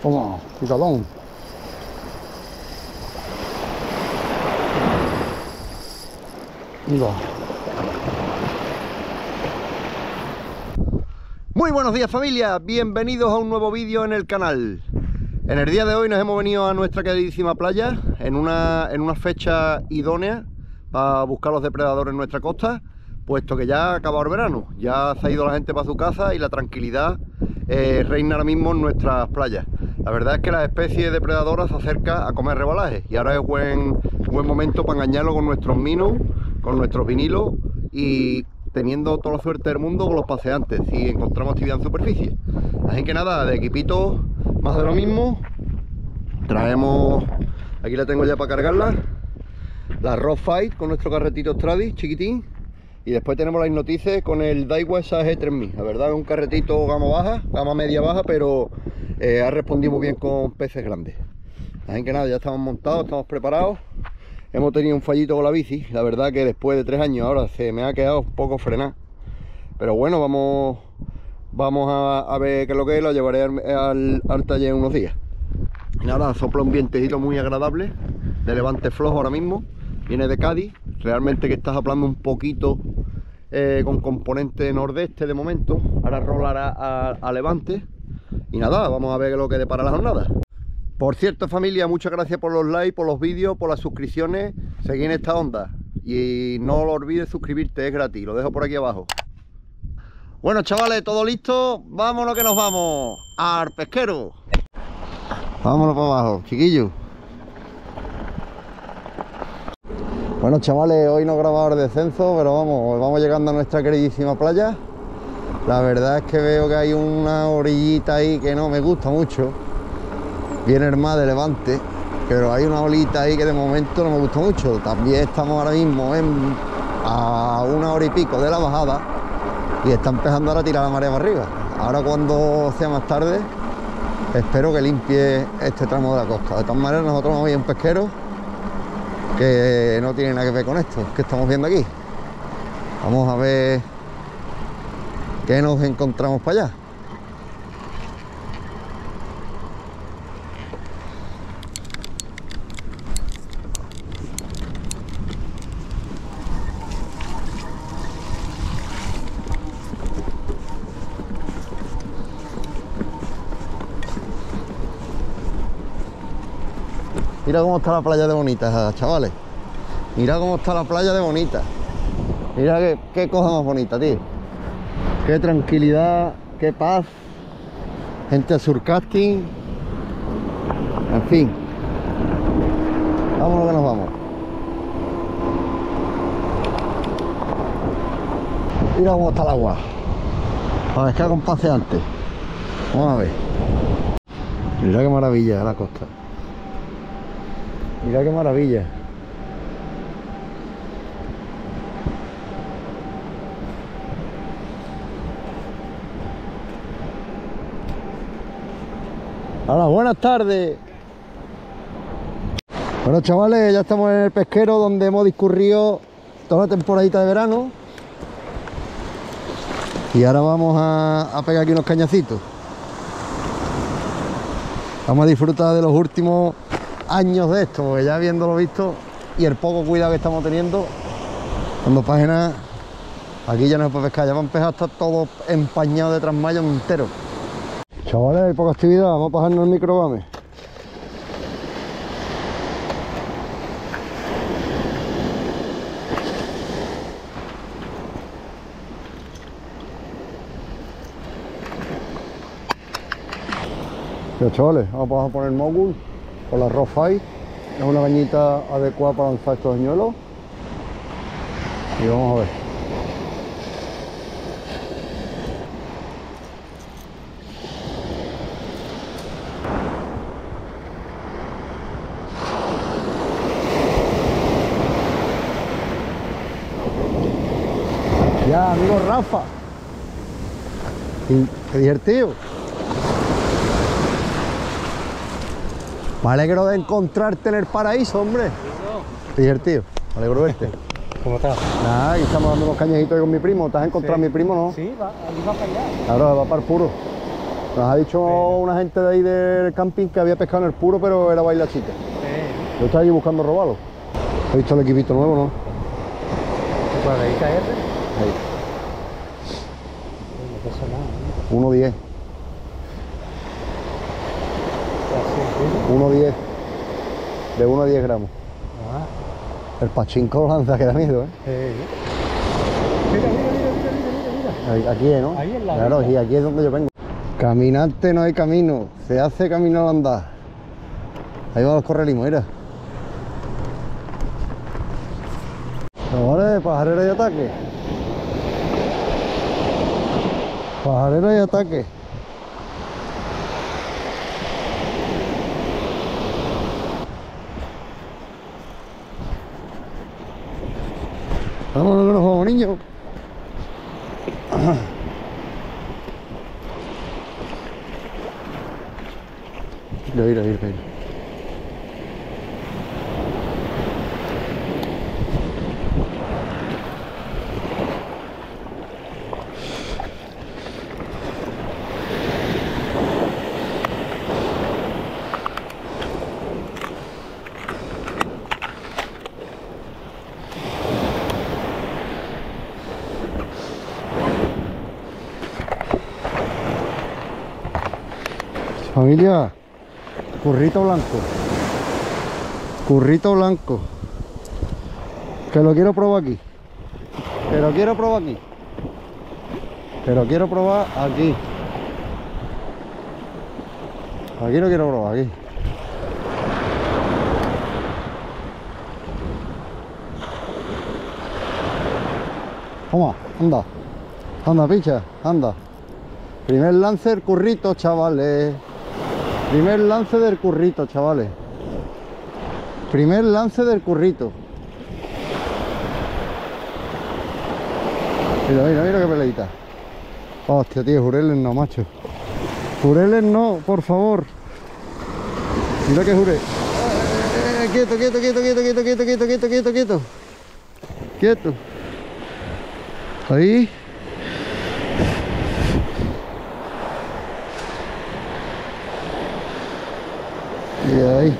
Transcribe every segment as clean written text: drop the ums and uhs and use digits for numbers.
Toma, picadón. Mira. Muy buenos días, familia, bienvenidos a un nuevo vídeo en el canal. En el día de hoy nos hemos venido a nuestra queridísima playa en una fecha idónea para buscar los depredadores en nuestra costa, puesto que ya ha acabado el verano, ya se ha ido la gente para su casa y la tranquilidad reina ahora mismo en nuestras playas. La verdad es que la especie depredadoras se acerca a comer rebalajes y ahora es buen momento para engañarlo con nuestros minus, con nuestros vinilos y teniendo toda la suerte del mundo con los paseantes si encontramos actividad en superficie. Así que nada, de equipito más de lo mismo. Traemos, aquí la tengo ya para cargarla, la Rock Fight con nuestro carretito Stradis chiquitín, y después tenemos las Hipnotices con el Daiwa Sage 3000. La verdad es un carretito gama baja, gama media baja, pero ha respondido muy bien con peces grandes. Así que nada, ya estamos montados, estamos preparados. Hemos tenido un fallito con la bici, la verdad que después de 3 años ahora se me ha quedado un poco frenada. Pero bueno, vamos a ver qué es lo que es, lo llevaré al taller unos días. Y nada, sopla un vientecito muy agradable, de levante flojo ahora mismo, viene de Cádiz, realmente que está soplando un poquito con componente nordeste de momento, ahora rolará a levante. Y nada, vamos a ver qué es lo que depara la jornada. Por cierto, familia, muchas gracias por los likes, por los vídeos, por las suscripciones. Seguid en esta onda y no lo olvides suscribirte, es gratis, lo dejo por aquí abajo. Bueno, chavales, todo listo, vámonos que nos vamos al pesquero. Vámonos para abajo, chiquillos. Bueno, chavales, hoy no grababa el descenso, pero vamos llegando a nuestra queridísima playa. La verdad es que veo que hay una orillita ahí que no me gusta mucho. Viene el mar de levante, pero hay una olita ahí que de momento no me gusta mucho. También estamos ahora mismo a 1 hora y pico de la bajada y está empezando ahora a tirar la marea para arriba. Ahora cuando sea más tarde espero que limpie este tramo de la costa. De todas maneras, nosotros vamos a ir a un pesquero que no tiene nada que ver con esto que estamos viendo aquí. Vamos a ver qué nos encontramos para allá. Mira cómo está la playa de bonita, chavales. Mira cómo está la playa de bonita. Mira qué cosa más bonita, tío. Qué tranquilidad, qué paz. Gente surfcasting. En fin. Vámonos que nos vamos. Mira cómo está el agua. Para pescar con paseantes. Vamos a ver. Mira qué maravilla la costa. Mira qué maravilla. Hola, buenas tardes. Bueno, chavales, ya estamos en el pesquero donde hemos discurrido toda la temporadita de verano. Y ahora vamos a pegar aquí unos cañacitos. Vamos a disfrutar de los últimos años de esto, porque ya habiéndolo visto y el poco cuidado que estamos teniendo, cuando pase nada, aquí ya no se puede pescar, ya va a empezar a estar todo empañado de trasmayo entero. Chavales, hay poca actividad, vamos a pasarnos el microbame. Ya, chavales, vamos a poner mogul con la Rock Fight. Es una cañita adecuada para lanzar estos señuelos. Y vamos a ver. Ya, amigo Rafa. Qué divertido. Me alegro de encontrarte en el paraíso, hombre. Qué divertido. Me alegro de verte. ¿Cómo estás? Nada, aquí estamos dando unos cañejitos con mi primo. ¿Te has encontrado a mi primo, no? Sí, va para allá. Claro, va para el puro. Nos ha dicho una gente de ahí del camping que había pescado en el puro, pero era baila chica. Yo estaba aquí buscando robalo. ¿Has visto el equipito nuevo, no? ¿Para la IKR? Ahí. No pasa nada, ¿no? 1.10. Así, 1.10. De 1 a 10 gramos. Ah, El pachinko lanza que da miedo, Mira, mira, mira, mira, mira, mira. Aquí es, ¿no? Ahí en la Claro, orilla. y aquí es donde yo vengo. Caminante no hay camino, se hace camino al andar. Ahí van los correlimos, mira. Vale, pajarera y ataque. Pajarera y ataque. Vámonos que nos vamos, niños. Mira. Familia, currito blanco. Currito blanco. Que lo quiero probar aquí. Pero quiero probar aquí. Pero quiero probar aquí. Aquí lo quiero probar, aquí. Toma, anda. Anda, picha, anda. Primer lance del currito, chavales. Primer lance del currito, chavales. Primer lance del currito. Mira qué peleita. Hostia, tío, jureles no, macho. Jureles no, por favor. Mira que juré. Quieto. Quieto. Ahí. Y ahí.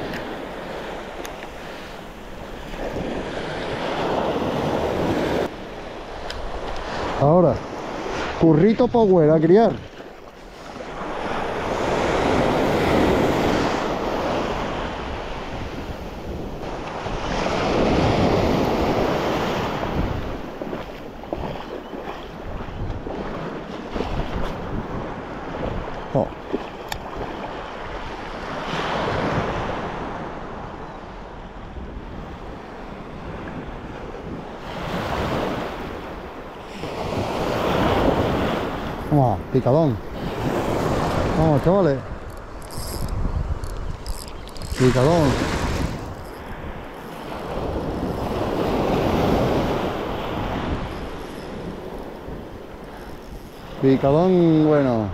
Ahora, currito power a criar. Oh. Vamos, picadón. Vamos, chavales. Picadón. Picadón, bueno.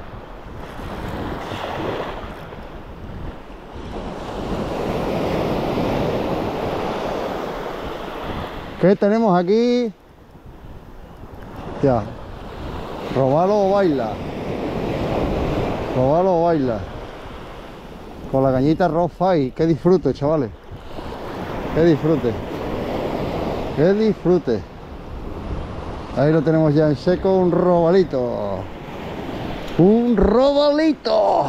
¿Qué tenemos aquí? Ya. Robalo o baila. Robalo o baila. Con la cañita Rock Fight. Que disfrute, chavales. Que disfrute. Que disfrute. Ahí lo tenemos ya en seco, un robalito. Un robalito.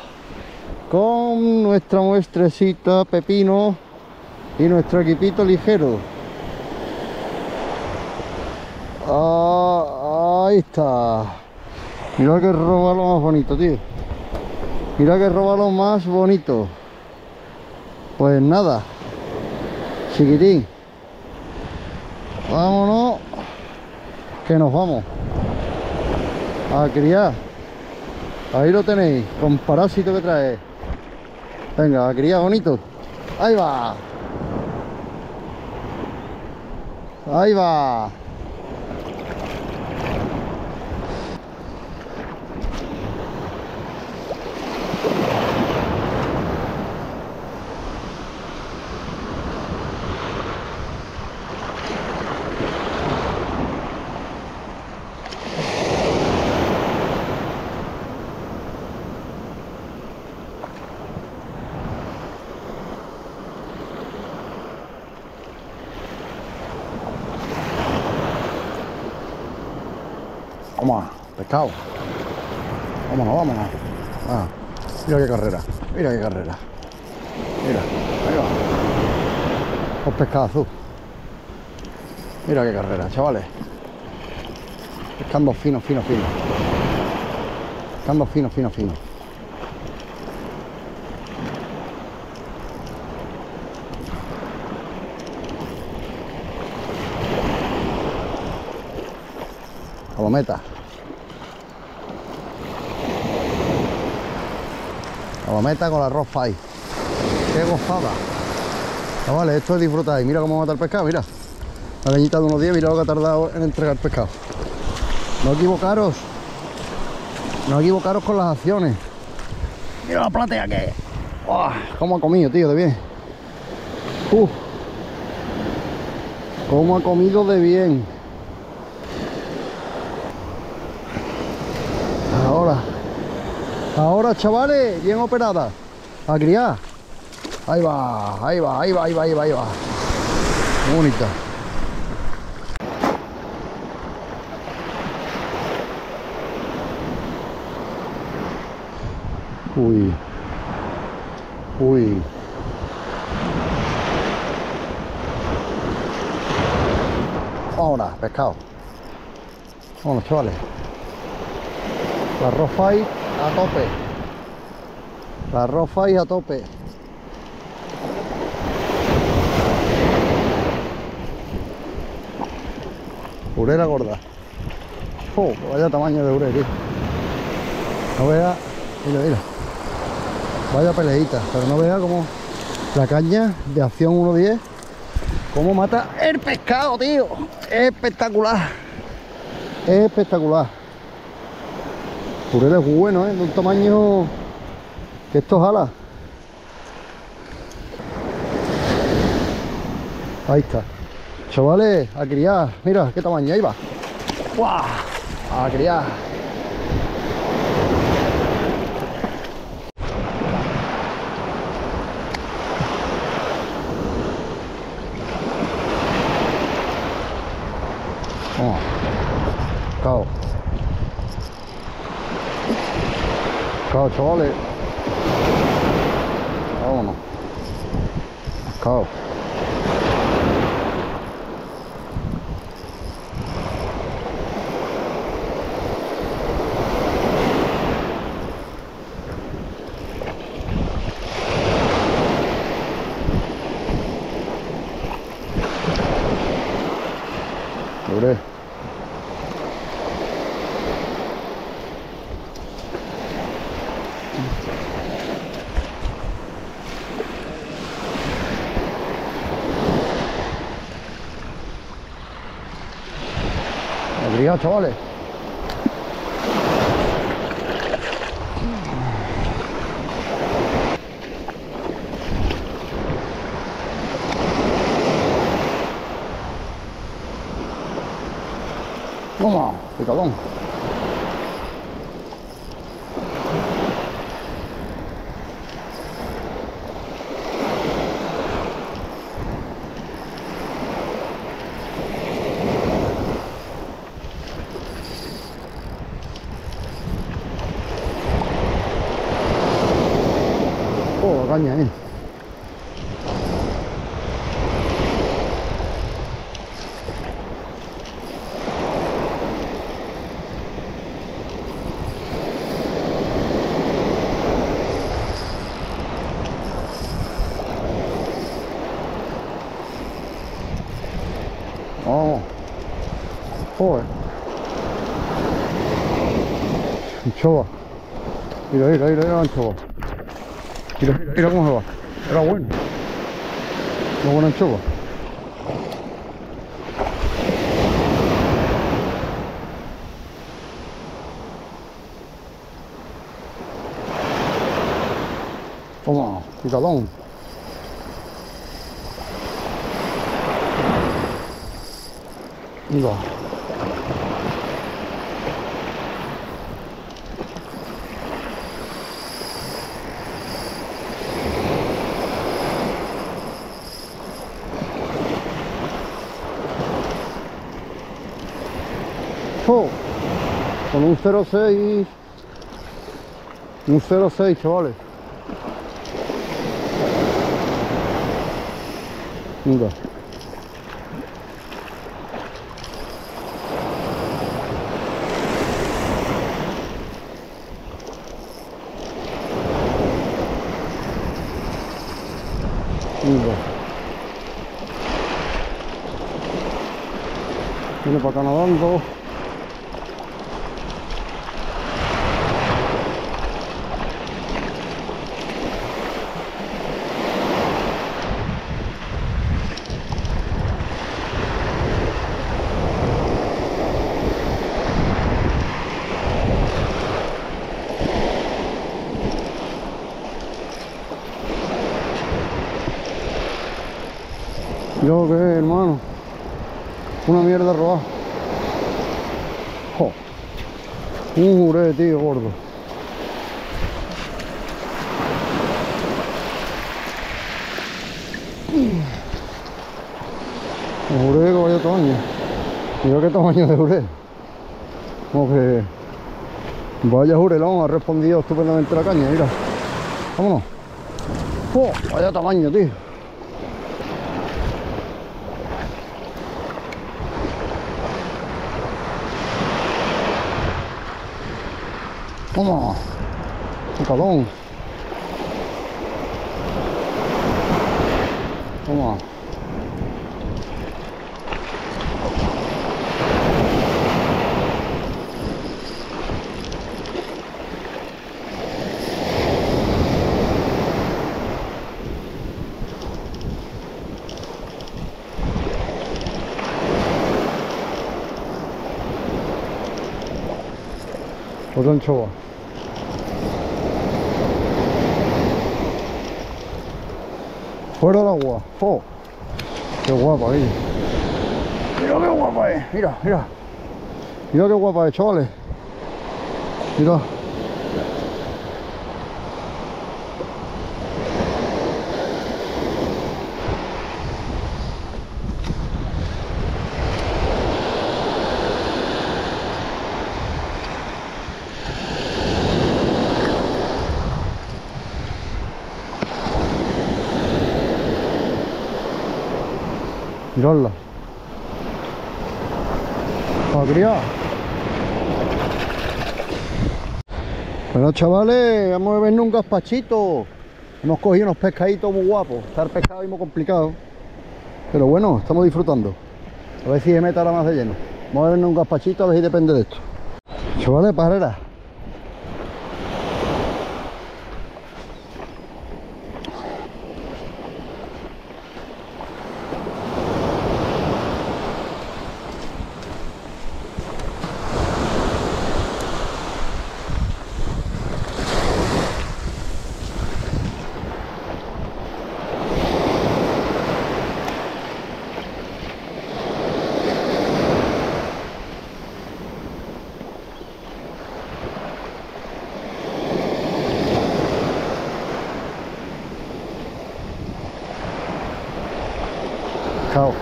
Con nuestra muestrecita pepino y nuestro equipito ligero. Ahí está. Mira que robalo más bonito, tío. Mira que robalo más bonito. Pues nada, chiquitín, vámonos, que nos vamos a criar. Ahí lo tenéis, con parásito que trae. Venga, a criar bonito. Ahí va. Ahí va. Vamos, pescado. Vámonos, vámonos. Ah, mira qué carrera, mira qué carrera. Mira, ahí va. Los pescados. Mira qué carrera, chavales. Pescando fino, fino, fino. Pescando fino, fino, fino. Palometa. Palometa con la arroz fai. Qué gozada. Chavales, esto es disfrutar. Y mira cómo mata el pescado, mira. La cañita de unos 10, mira lo que ha tardado en entregar pescado. No equivocaros. No equivocaros con las acciones. Mira la platea que es. ¡Oh! Cómo ha comido, tío, de bien. Cómo ha comido de bien. Ahora, chavales, bien operada. A criar. Ahí va, ahí va, ahí va, ahí va, ahí va, ahí va. Muy bonita. Uy. Uy. Ahora, pescado. Vámonos, chavales. La arroz fai a tope. La arroz fai a tope. Urera gorda. Oh, vaya tamaño de urera, tío. No vea, mira, mira. Vaya peleita, pero no vea como la caña de acción 1.10, cómo mata el pescado, tío. Espectacular. Espectacular. Urera es bueno, de un tamaño que esto jala. Ahí está. Chavales, a criar. Mira qué tamaño, ahí va. ¡Guau! A criar. Vamos. Cao. Cao, chavales. Vámonos. Cao. Libre. Obrigado, chavales. Vamos, picadón. Oh, la caña, Oh, joder. Anchoa. Mira, mira, mira, mira la anchoa. Mira, mira cómo se va. Era bueno. Una buena anchoa. Toma, picadón. Mira. Oh. Con un 0,6. Un 0,6, chavales. Mira. Mira. Viene para acá nadando. Yo qué, hermano, una mierda robada. Jo. Un juré, tío, gordo. Un juré que vaya tamaño. Mira qué tamaño de juré. Como que vaya jurelón, ha respondido estupendamente la caña, mira. Vámonos. Jo, vaya tamaño, tío. Toma, picadón. Toma. Otra anchoa. Fuera del agua. Oh, qué guapa ahí. Mira qué guapa es. Mira, mira. Mira qué guapa es, chavales. Mira. Miradla. A criar. Bueno, chavales, vamos a bebernos un gazpachito. Hemos cogido unos pescaditos muy guapos. Está el pescado y muy complicado. Pero bueno, estamos disfrutando. A ver si se mete ahora más de lleno. Vamos a bebernos un gazpachito, a ver si depende de esto. Chavales, pajarera. Pescado.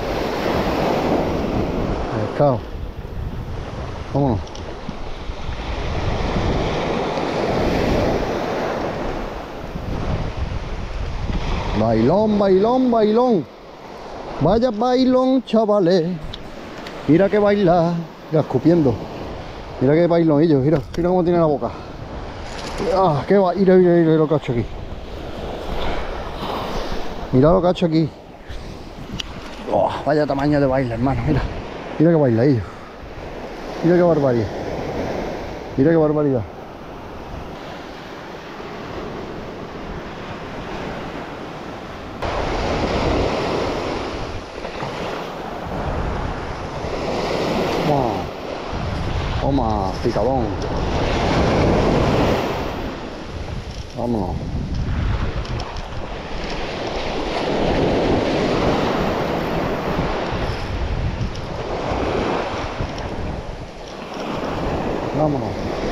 Pescado. Vámonos. Bailón, bailón, bailón. Vaya bailón, chavales. Mira que baila. Mira, escupiendo. Mira que bailonillo. Mira, mira cómo tiene la boca. Ah, qué va. Mira, mira, mira lo que ha hecho aquí. Mira lo que ha hecho aquí. Oh, vaya tamaño de baile, hermano. Mira. Mira que baila ellos. Mira qué barbaridad. Mira qué barbaridad. Toma, picadón. Vámonos. Vámonos.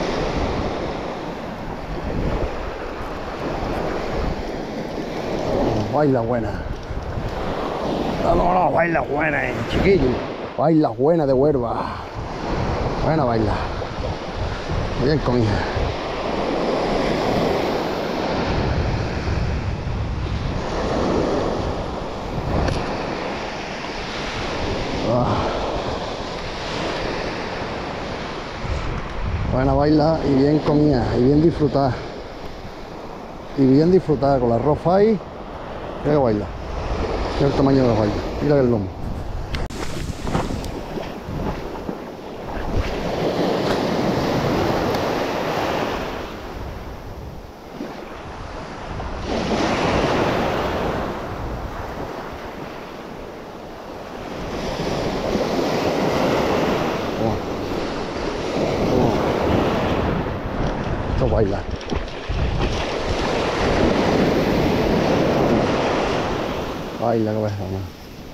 Baila buena. No, no, no, baila buena, chiquillo. Baila buena de Huelva. Buena baila. Bien comida. Buena baila y bien comida y bien disfrutada. Y bien disfrutada con la arroz ahí. Mira que baila. Mira el tamaño de la baila. Mira el lomo. Esto baila. Baila que baila, ¿no?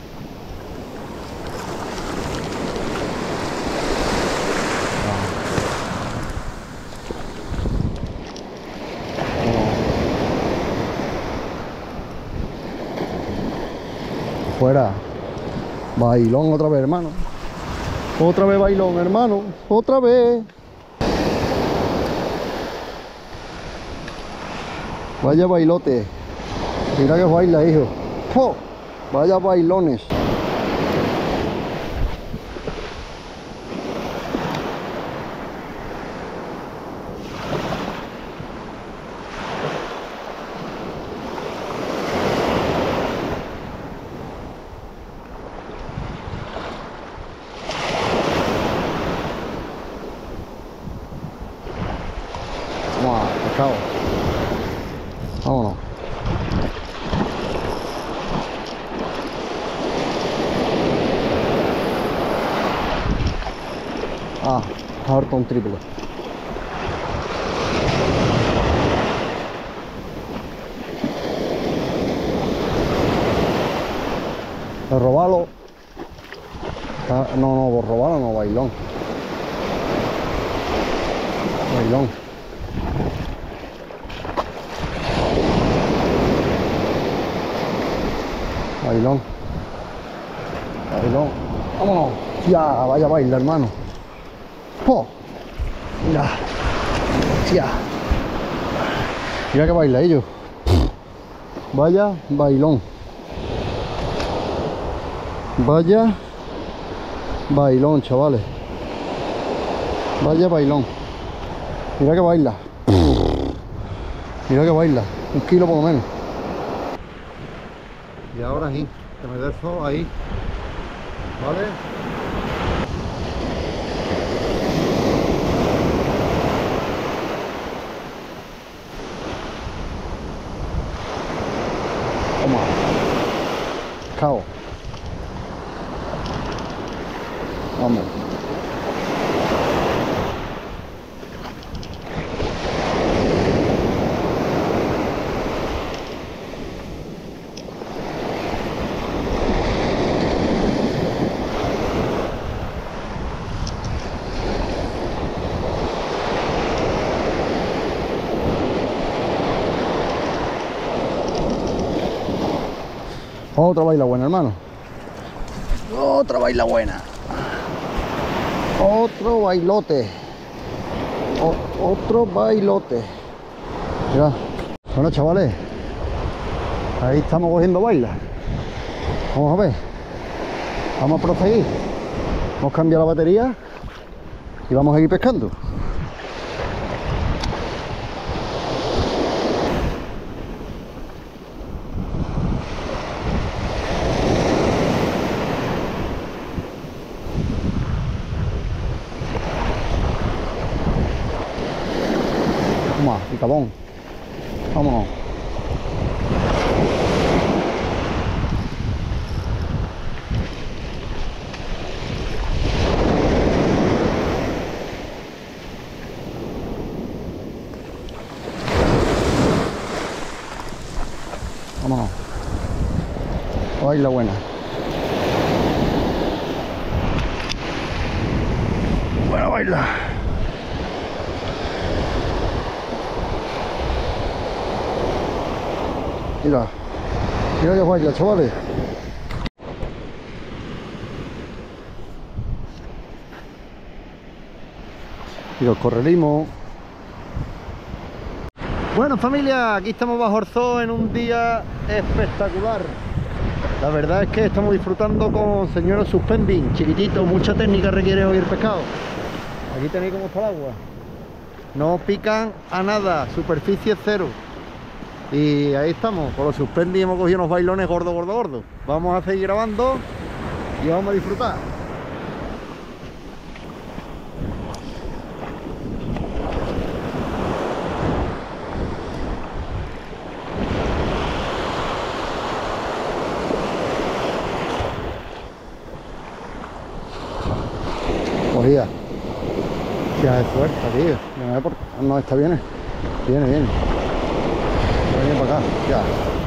Fuera. Bailón otra vez, hermano. Otra vez bailón, hermano. Otra vez. Vaya bailote. Mira que baila, hijo. ¡Oh! Vaya bailones. Vamos a pescado. Vámonos. Ah, harto un triple. Robalo. Ah, no, por robalo no, bailón. Bailón. Bailón. Bailón. Vámonos. Ya, vaya baila, hermano. ¡Oh! Mira. Ya. Mira que baila ellos. Vaya bailón. Vaya bailón, chavales. Vaya bailón. Mira que baila. Mira que baila. 1 kilo por lo menos. Y ahora sí, que me dé el sol ahí. ¿Vale? Toma. Cao. Vamos. Otra baila buena, hermano. Otra baila buena. Otro bailote. Otro bailote. Mira. Bueno, chavales. Ahí estamos cogiendo baila. Vamos a ver. Vamos a proseguir. Vamos a cambiar la batería. Y vamos a seguir pescando. Vamos, picabón. Vámonos. Vámonos. Baila buena. Buena baila. Mira, mira que baila, chavales. Y los correlimos. Bueno, familia, aquí estamos bajo el zoo en un día espectacular. La verdad es que estamos disfrutando con señores suspending, chiquitito, mucha técnica requiere hoy el pescado. Aquí tenéis cómo está el agua. No pican a nada, superficie cero. Y ahí estamos, con los suspending hemos cogido unos bailones gordos. Vamos a seguir grabando y vamos a disfrutar. Cogida. Ya de fuerza, tío. No, está bien. Viene. Viene para acá, ya.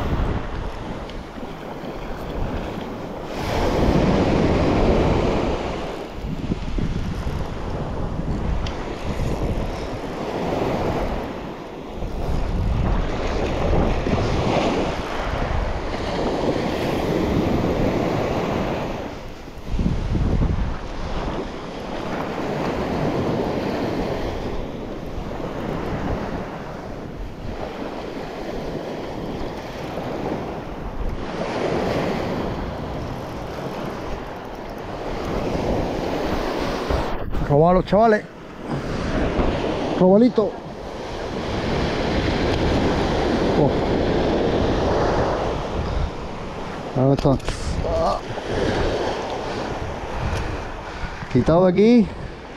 Robar los chavales. Robalito. Oh. ¿Dónde está? Ah. Quitado de aquí.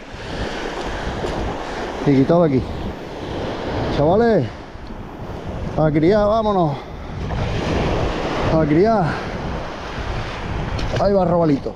Y quitado de aquí. Chavales. A criar, vámonos. A criar. Ahí va el robalito.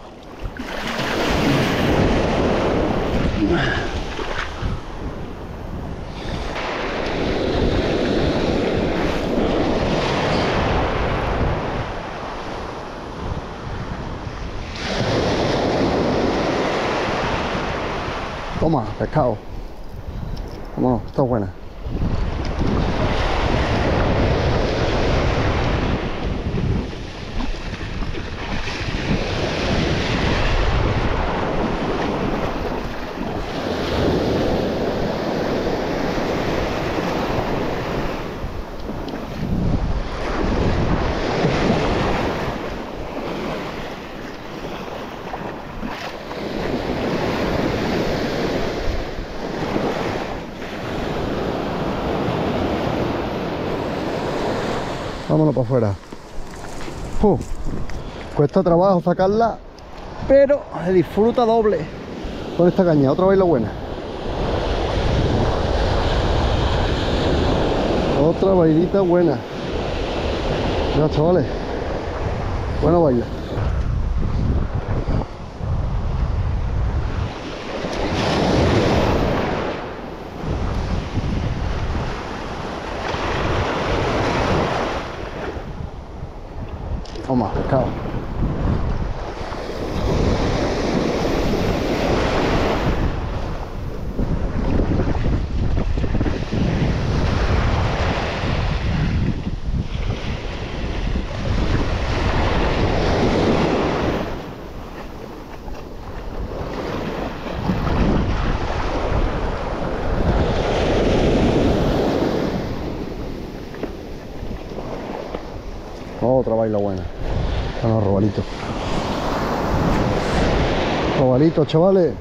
Toma, pescado. Vámonos, está buena. Vámonos para afuera. Cuesta trabajo sacarla, pero se disfruta doble con esta caña. Otra vez la buena. Otra bailita buena. Ya, chavales. Bueno baila. Toma, pescado. Otra baila buena. Bueno, robalito. Robalito, chavales.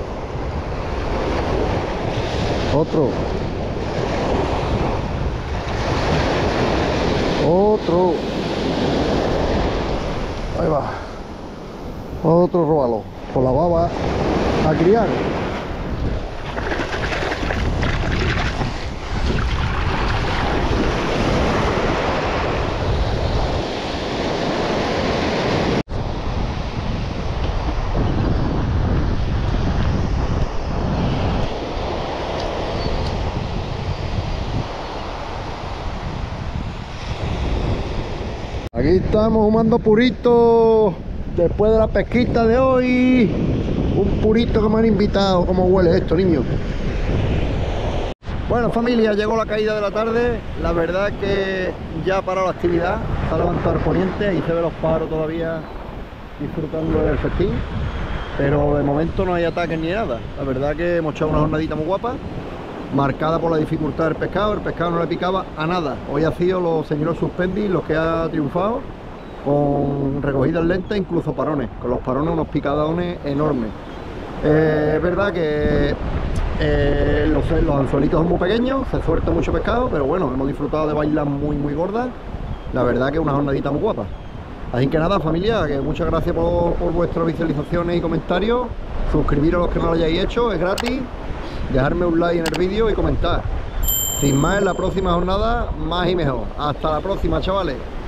Otro. Ahí va. Otro robalo. Por la baba a criar. Aquí estamos fumando purito después de la pesquita de hoy. Un purito que me han invitado. ¿Cómo huele esto, niños? Bueno, familia, llegó la caída de la tarde. La verdad que ya ha parado la actividad. Se ha levantado el poniente y se ve los pájaros todavía disfrutando del festín. pero de momento no hay ataques ni nada. La verdad que hemos echado una jornadita muy guapa, marcada por la dificultad del pescado. El pescado no le picaba a nada. Hoy ha sido los señores suspendis los que ha triunfado, con recogidas lentas, incluso parones, con los parones unos picadones enormes. Es verdad que los anzuelitos son muy pequeños, se suelta mucho pescado, pero bueno, hemos disfrutado de bailas muy gordas. La verdad que es una jornadita muy guapa. Así que nada, familia, que muchas gracias por vuestras visualizaciones y comentarios. Suscribiros a los que no lo hayáis hecho, es gratis. Dejarme un like en el vídeo y comentar. Sin más, en la próxima jornada, más y mejor. Hasta la próxima, chavales.